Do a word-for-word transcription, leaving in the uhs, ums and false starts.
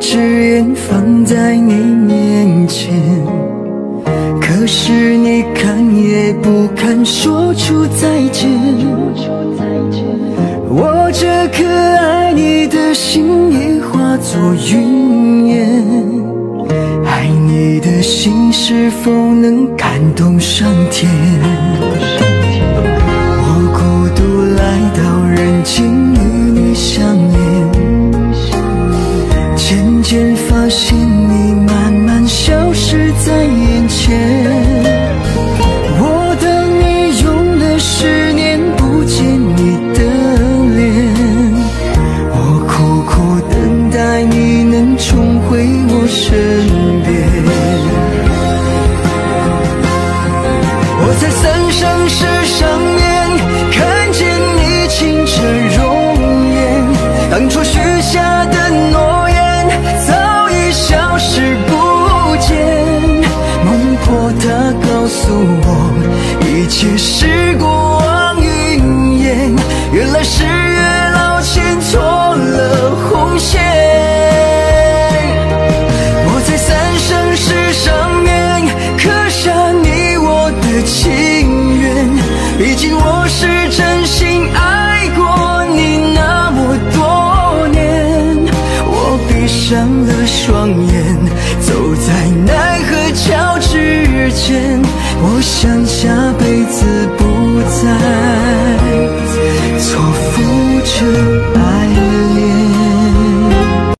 只言放在你面前，可是你看也不敢说出再见。我这颗爱你的心也化作云烟，爱你的心是否能感动上天？我孤独来到人间与你相恋，渐渐发现你慢慢消失在眼前。我等你用了十年不见你的脸，我苦苦等待你能重回我身边。我在三生石上面看见你清澈容颜，当初许下的诺言早已消失不见。梦破它告诉我，一切是过往云烟，原来是月老牵错了红线。我在三生石上面刻下你我的情缘，毕竟我是真心爱过你那么多年。我闭上了双眼，走在奈何桥之间，我想下辈子不再错付着